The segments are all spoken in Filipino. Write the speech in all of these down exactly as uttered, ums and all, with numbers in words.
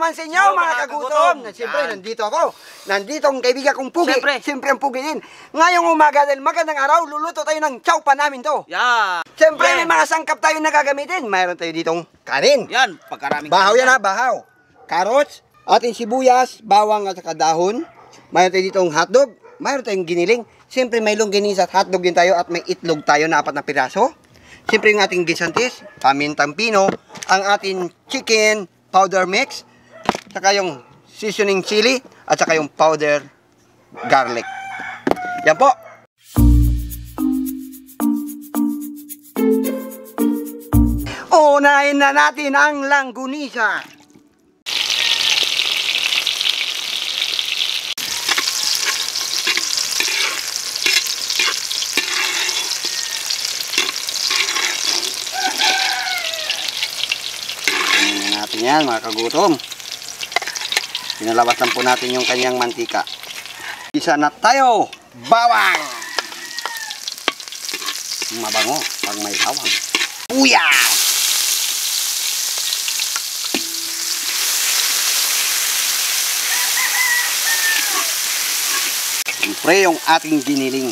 naman sa inyo, mga kagutom. Siyempre, nandito ako. Nandito ang kaibigan kong Pugi. Siyempre. Siyempre ang Pugi din. Ngayong umaga dahil magandang araw, luluto tayo ng chow pa namin to. Yan. Siyempre, Yan. may mga sangkap tayo na gagamitin. Mayroon tayo ditong kanin. Yan, pagkaraming Bahaw kanin yan ha, bahaw. Carrots, ating sibuyas, bawang at saka dahon. Mayroon tayo ditong hotdog. Mayroon tayong giniling. Siyempre, may longganisa at hotdog din tayo at may itlog tayo na apat na piraso. Siyempre, yung ating gisantis, pamintang pino, ang ating chicken powder mix, saka yung seasoning chili, at saka yung powder garlic. Yan po. Unahin na natin ang langgunisa. Natin yan, mga kagutom. Pinalabas lang po natin yung kanyang mantika. Isa na tayo, bawang. Mabango pag may bawang. Puya! Siyempre yung ating giniling.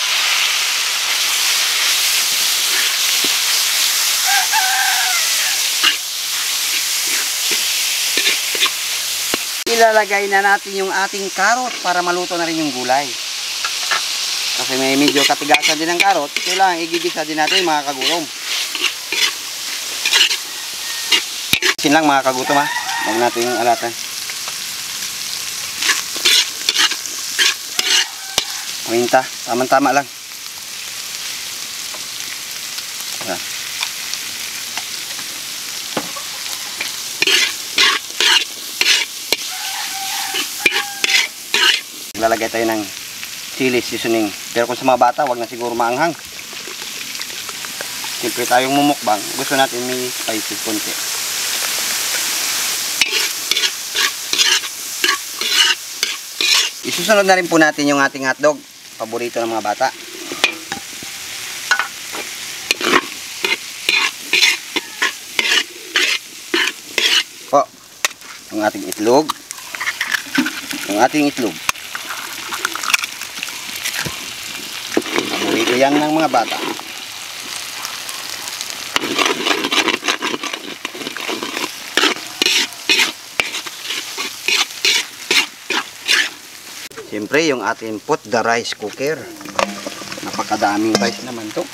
Ilalagay na natin yung ating karot para maluto na rin yung gulay. Kasi may medyo katigasan din ng karot, kailangan igigisa din natin mga kagutom. Sin lang mga kagutom ha, huwag natin yung alatan. Paminta, tamang-tama lang. Ayan. Lalagay tayo ng chili seasoning. Pero kung sa mga bata, wag na siguro maanghang. Siyempre tayong mumukbang, gusto natin may spicy konti. Isusunod na rin po natin yung ating hotdog. Paborito ng mga bata. Po, yung ating itlog. Yung ating itlog. Paborito yan ng mga bata. Siyempre, yung ating put the rice cooker. Napakadaming rice naman to.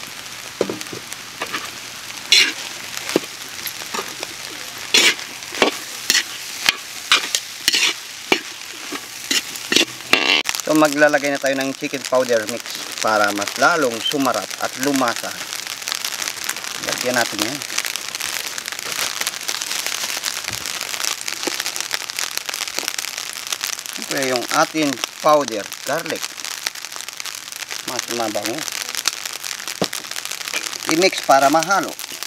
So, maglalagay na tayo ng chicken powder mix para mas lalong sumarap at lumasa. Lagyan natin yan. Siyempre, yung ating powder garlic. Mas mabango. I-mix para mahalo.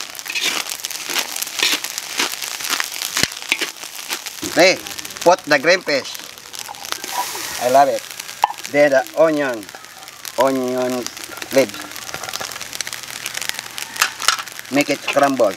Okay, put the green peas. I love it. Then the onion. Onion leaves. Make it crumble.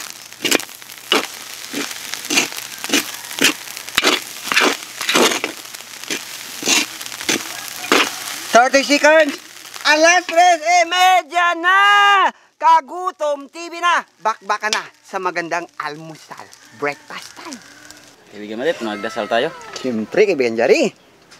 thirty seconds. Alas tres, eh, medya na. Kagutom T V na. Bakbaka na sa magandang almusal. Breakfast time. Kaibigan Matit, magdasal tayo. Siyempre, kaibigan Jari.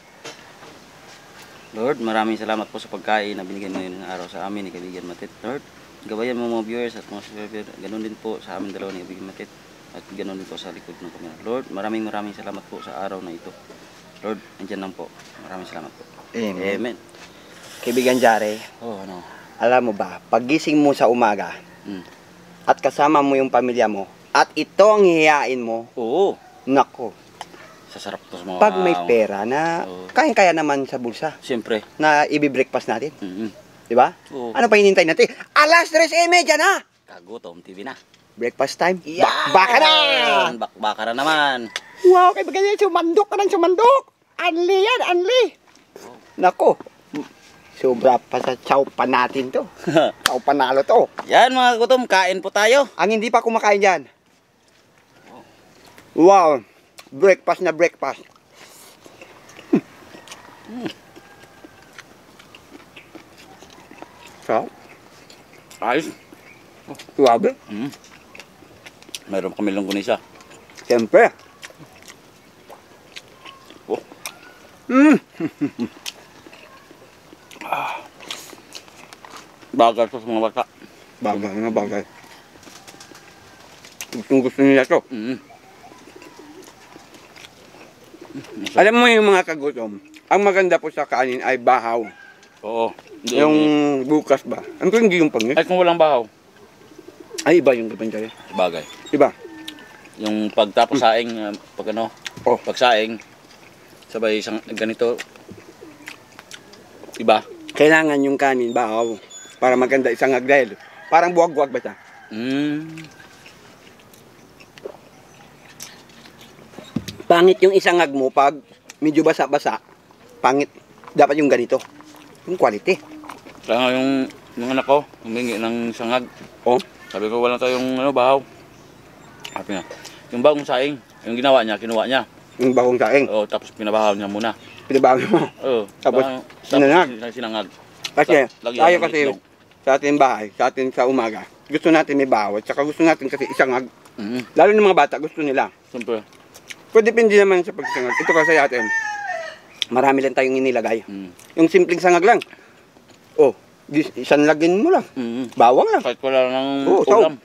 Lord, maraming salamat po sa pagkain na binigay mo ngayong araw sa amin ni Kaibigan Matit. Lord, gabayan mo mga viewers at mga subscribers. Ganun din po sa amin dalawa ni Kaibigan Matit. At ganun din po sa likod ng kamera. Lord, maraming maraming salamat po sa araw na ito. Lord, andyan lang po. Maraming salamat po. Amen. Amen. Kaibigan Jari, Oh, ano? alam mo ba, pagising mo sa umaga, Mm. at kasama mo yung pamilya mo, at ito ang hihiyain mo, Oo. nako, Sasarap to sa mga... pag may pera na Oo. kaya-kaya naman sa bulsa, Siyempre. na ibi-breakfast natin, Mm-hmm. di ba? Oo. Ano pa hinintay natin? Alas tres eh, medya na! Kagutom T V na. Breakfast time, Yeah! bakbaka na! Bakbaka na naman. Wow, kaibigan Jari, sumandok ka ng sumandok! Anli yan, anli! Nako, sobra pa sa chow pa natin to. Chow panalo to. Yan mga gutom, kain po tayo. Ang hindi pa kumakain dyan. Wow. breakfast na breakfast. Mm. So, Ayos. suwabe. Mm. Mayroon kami longganisa. Siyempre. Oh. Mm. Bagal to sa mga bata. Bagay na bagay. Gustong gusto nila to. Mm. Alam mo yung mga kagutom, ang maganda po sa kanin ay bahaw. Oo. Hindi, Yung hindi. bukas ba? Ano po hindi yung pangit? Ay, kung walang bahaw. Ay, iba yung kapantay. Bagay. Iba. Yung pagtapos saing, uh, pag ano, Oh. pagsaing, sabay isang ganito, iba. Kailangan yung kanin bahaw para maganda isang agdahil. Parang buwag-buwag ba siya? Mm. Pangit yung isang ag mo pag medyo basa-basa. Pangit. Dapat yung ganito. Yung quality. Kaya nga yung mga anak ko, humingi ng sangag. Oh. Sabi ko, wala tayong ano, bahaw. Sabi nga, yung bagong saing, yung ginawa niya, kinuha niya. Yung bagong saing. Oo, tapos pinabahaw niya muna. Pinabago mo. Oo. Tapos, parang- sinangag. Tapos sinangag. Kasi La- lagyan tayo ng kasi itlog. sa ating bahay, sa ating sa umaga, gusto natin may bawat. Tsaka gusto natin kasi isang ag. Mm. Lalo ng mga bata, gusto nila. Siyempre. Pero depende naman sa pagsangag. Ito kasi atin, marami lang tayong inilagay. Mm. Yung simpleng sangag lang. Oh, dis- isang lagin mo lang. Mm. Bawang lang. Kahit wala ng Oo, so- ulam.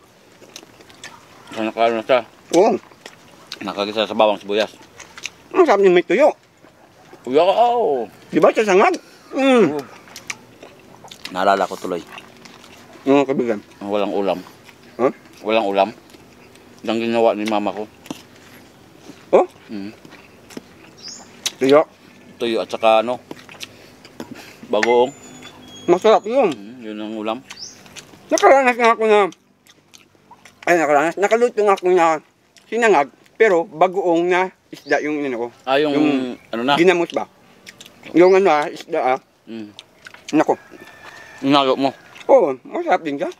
Kaya nakano na siya. Oo. Nakagisa sa bawang sibuyas. Ang sabi niya may tuyo. Uya ka, oo. Di ba sa sangag? Mm. Oo. Naalala ko tuloy. Mga kabigan. Ang walang ulam. Huh? Walang ulam. Yung ginawa ni mama ko. Oh, Mm. tuyo. Tuyo at saka ano, bagoong. Masarap yun. Mm, yun ang ulam. Nakaranas nga ako na, ay nakaranas, nakaluto nga ako na sinangag, pero bagoong na isda yung ano ko. Ah, yung, Yung ano na. Ginamos ba? Yung ano ah, isda ah. Mm. Nako. Inalo mo. Oo, masarap din ka.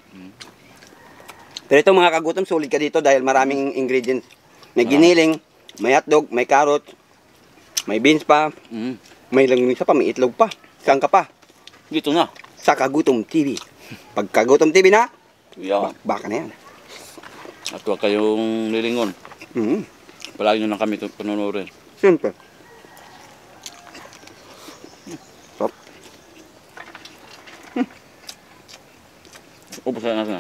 Pero ito mga kagutom, sulit ka dito dahil maraming ingredients. May giniling, may hotdog, may carrot, may beans pa, Mm. may langisa pa, may itlog pa. Saan ka pa? Dito na. Sa Kagutom T V. Pag Kagutom T V na, Yan. ba- baka na yan. At huwag kayong lilingon. Mm. Palagi nyo lang kami ito panunurin. Siyempre. Stop. Ubus na natin.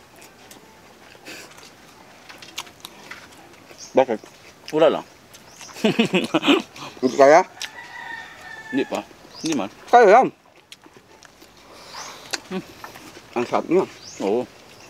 Bakit? Wala lang. Hindi kaya? Hindi pa. Hindi man. Kaya lang. Hmm. Ang sarap niya. Oo.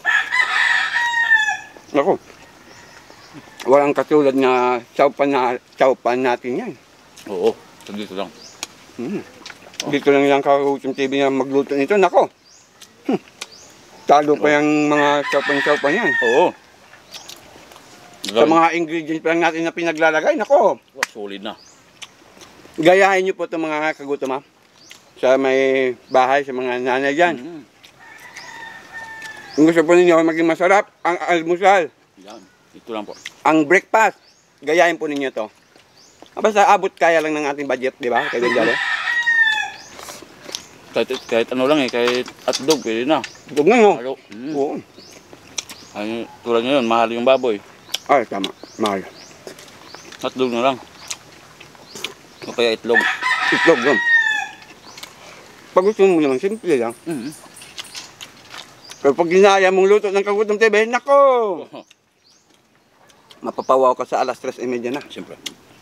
Ako. Walang katulad na chowpan na chowpan natin yan. Oo. So dito lang. Hmm. Dito lang yung Kagutom T V na magluto nito. Nako. Hmm. Talo pa yung mga chowpan-chowpan yan. Oo. Sa mga ingredients pa lang natin na pinaglalagay. Nako. Wow, solid na. Gayahin niyo po itong mga kagutom ha. Sa may bahay, sa mga nanay dyan. Mm. Kung gusto po ninyo maging masarap, ang almusal, Yan. Ito lang po. ang breakfast, gayahin po ninyo to. Ah, basta abot kaya lang ng ating budget, di ba? Kay Benjalo. Kahit, kahit ano lang eh. Kahit hotdog, pwede na. Huwag na no. Halo. Mm. Oo. Ay, tulad ngayon, mahal yung baboy. Ay, tama. Mahal. Hotdog na lang. O kaya itlog. Itlog yun. Pag gusto mo naman, simple lang. Mm. Pero pag ginaya mong luto ng Kagutom T V, nako! Mapapawaw ka sa alas tres e media na. Siyempre.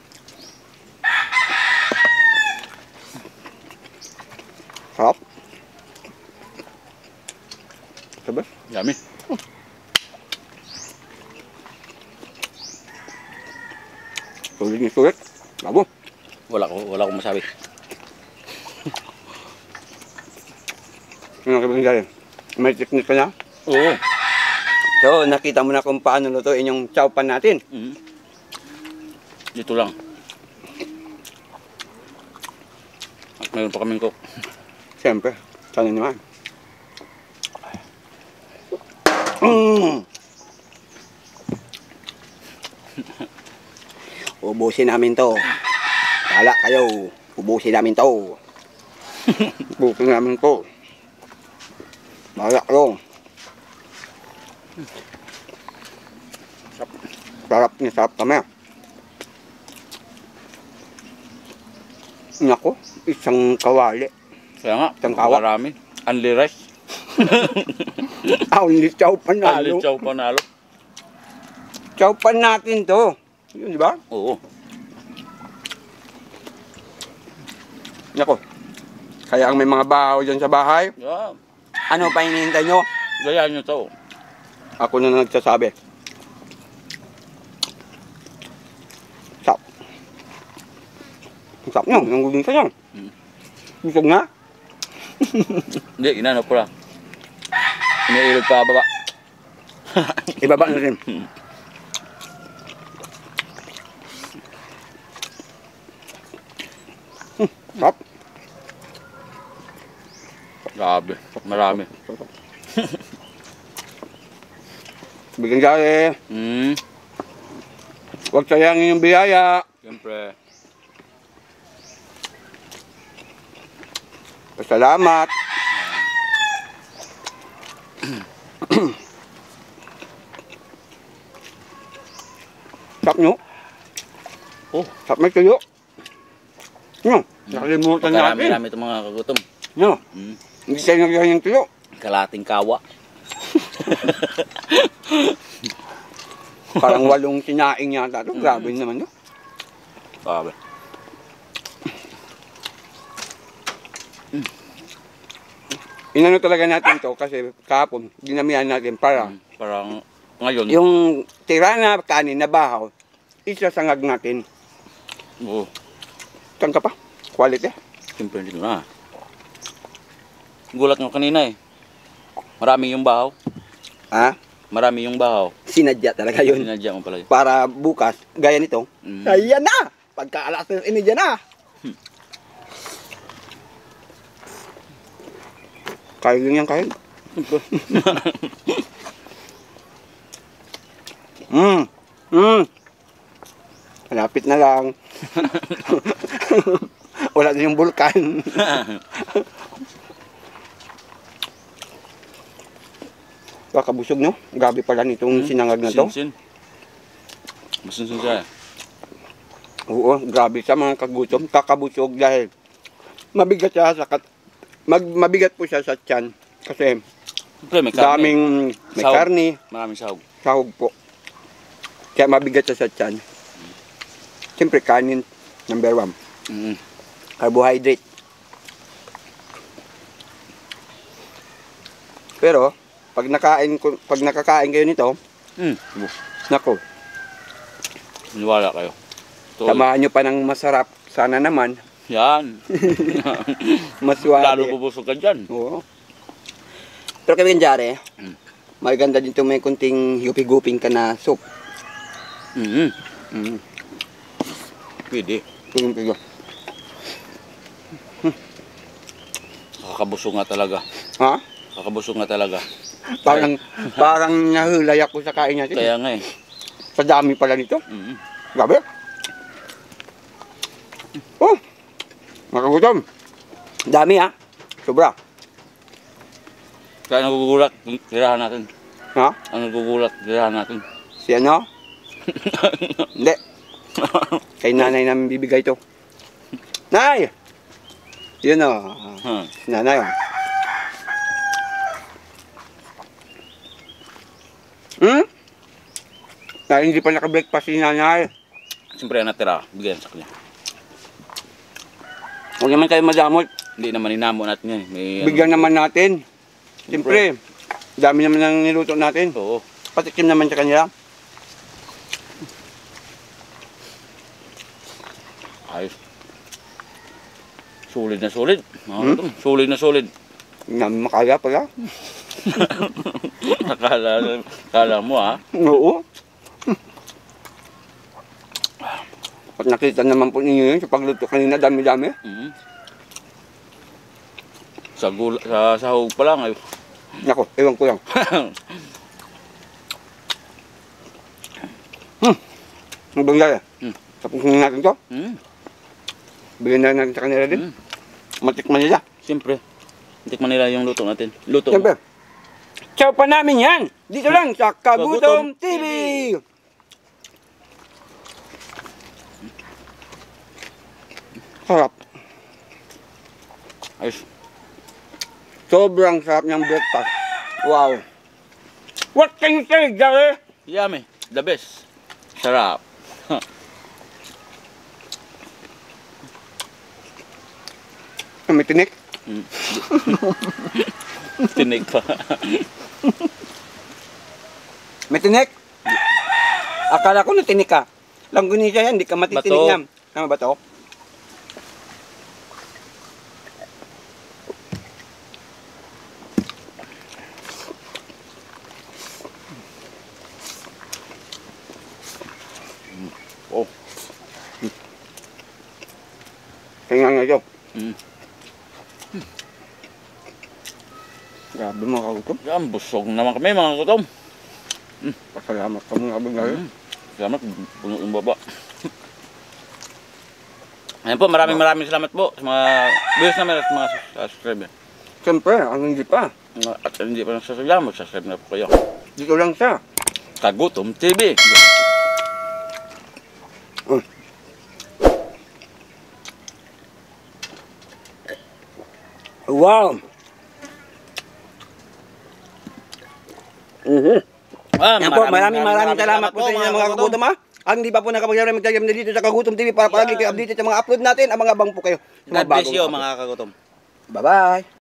Sarap. Sabi? Yummy. Sulit ni sulit. Bravo. Wala ko, wala akong masabi. Ano ka Benjalo? May technique ka na? Oo. So, nakita mo na kung paano lutuin yung chowpan natin. Mm. Dito lang. At mayroon pa kaming cook. Siyempre, sana naman. Mm. Ubusin namin to. Wala kayo. Ubusin namin to. Ubusin namin to. Wala kayo. Sarap niya, sarap kami. Nako, isang kawali. Kaya nga, Isang kawa. marami. Only rice. Ah, hindi chow Only panalo. chow panalo. Chow pan natin to. Yun, di ba? Oo. Nako. Kaya ang may mga bahaw dyan sa bahay, Yeah. ano pa hinihintay nyo? Gayaan nyo to. Ako na nagsasabi. Sap. Sap nyo, nangguging sa nyo. Hmm. Busog nga. Hindi, inano ko lang. Iniilog pa baba. Ibaba na rin. Hmm, Sap. Grabe. Marami. Bigyan jari. Hmm. Huwag sayangin yung biyaya. Siyempre. Pasalamat. Sap nyo. Oh. Sap may tuyo. Nyo. Nakalimutan natin. Marami-rami itong mga kagutom. Nyo. Hmm. Hindi tayo nagyahan yung tuyo. Kalating kawa. Parang walong sinaing yata ito. Grabe naman ito. Grabe. Inano talaga natin to kasi kahapon dinamihan natin para Hmm. Parang ngayon. yung tira na kanin na bahaw, isasangag natin. Oo. Saan ka pa? Quality. Siyempre dito na. Gulat nga kanina eh. Marami yung bahaw. Ha? Marami yung bahaw. Sinadya talaga yun. Sinadya mo pala yun. Para bukas, gaya nito, Mm. ayan na! Pagka alas ng inidya na. Kain lang yan, kain. Hmm. Hmm. Malapit na lang. Wala din yung bulkan. Kakabusog, no? Gabi pala nitong sinangag na to. Sin-sin. Masinsin siya eh. Oo, grabe sa mga kagutom. Kakabusog dahil mabigat siya sa kat... Mag, mabigat po siya sa tiyan. Kasi Siyempre may karne. daming may Sahog. karne, Maraming sahog. sahog po. Kaya mabigat siya sa tiyan. Siyempre kanin, number one. Mm. Carbohydrate. Pero, pag nakain ko, pag nakakain kayo nito, Mm. nako, Niwala kayo. Ito, samahan nyo pa ng masarap. Sana naman, yan. maswali. Lalo bubusog ka dyan. Oo. Pero kaya jare, Mm. maganda din ito may kunting yupi-guping ka na soup. Mm. Mm. Pwede. Pigo-pigo. Kakabusog nga talaga. Ha? Kakabusog nga talaga. Parang, parang nahulay ako sa kain natin. Kaya nga eh. Sa dami pala nito. Mm. Grabe. Oh, makagutom. Dami ha. Sobra. Kaya nagugulat. Tirahan natin. Ha? Ang nagugulat. Tirahan natin. Si ano? Hindi. Kay nanay namin bibigay ito. Nay! Yun o. Huh. Si nanay o. Hmm? Na hindi pa naka-breakfast si nanay. Siyempre natira. Bigyan sa kanya. Huwag naman kayo madamot. Hindi naman inamo natin yan. May, Bigyan naman natin. Siyempre, dami naman ang niluto natin. Oo. Patikim naman sa kanila. Ayos. Solid na solid. Hmm? Hmm? Solid na solid. Namakaya pala. Akala, akala mo ha. Oo. At nakita naman po ninyo yun sa pagluto kanina, dami-dami. Mm. Sa gula, sa sahog pa lang ay. Nako, ewan ko lang. Hmm. Ang banggaya. Hmm. Tapusin natin to. Mm. Bigyan na natin sa kanila din. Mm. Matikman nila. Siyempre. Tikman nila yung luto natin. Luto. Siyempre. Chow pa namin yan. Dito lang sa Kagutom Kagutom T V. Sarap. Ayos. Sobrang sarap ng breakfast. Wow. What can you say, Gary? Yummy. The best. Sarap. May tinik. Mm. Tinig pa. May tinik. Akala ko na tinik ka. Langgunisa yan, hindi ka matitinig Bato. yan. Tama ba to? Oh. Tingnan nga ito. Mm. Grabe mga kagutom. Yan, busog naman kami mga kutom. Pasalamat ka mga kabagay. Mm. Salamat, puno yung baba. Ayan po, maraming maraming salamat po sa mga viewers namin at mga subscriber. Siyempre, ang hindi pa. At hindi pa nagsasubscribe, mag-subscribe na po kayo. Dito lang siya. Kagutom T V. Wow! Mhm. Ah, Yan po, maraming maraming salamat po sa inyo mga kagutom ha. Ang hindi pa po nakapag-share magtagam na dito sa Kagutom T V para palagi kayo updated sa mga upload natin. Ang mga bang po kayo. God bless you mga kagutom. Bye-bye!